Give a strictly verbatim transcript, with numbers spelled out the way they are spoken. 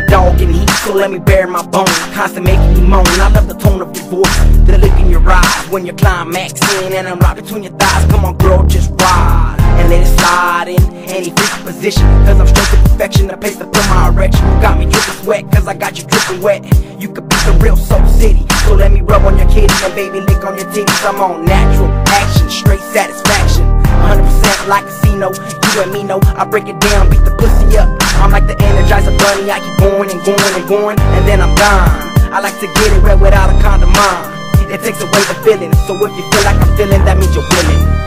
dog in heat, so let me bare my bone. Constant making me moan. I love the tone of your voice, the look in your eyes when you're climaxing, and I'm right between your thighs. Come on, girl, just ride and let it slide in any freaky position, cause I'm straight to perfection, the place to feel my erection. You got me dripping sweat, cause I got you dripping wet. You could be the real Soul City, so let me rub on your kitty and baby lick on your titties. I'm on natural action, straight satisfaction, one hundred percent like a casino. You and me know, I break it down, beat the pussy up. I'm like the Energizer Bunny, I keep going and going and going, and then I'm gone. I like to get it wet without a condom on. It takes away the feeling, so if you feel like I'm feeling, that means you're willing.